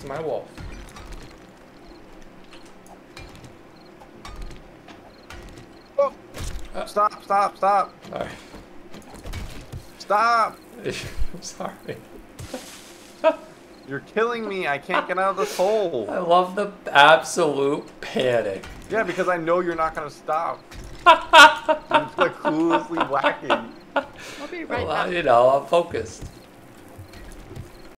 to my wolf. Oh. Stop, stop, stop. Sorry. Stop. I'm sorry. You're killing me. I can't get out of this hole. I love the absolute panic. Yeah, because I know you're not going to stop. I'm just like cluelessly whacking. I'll be right back. Well, you know, I'm focused.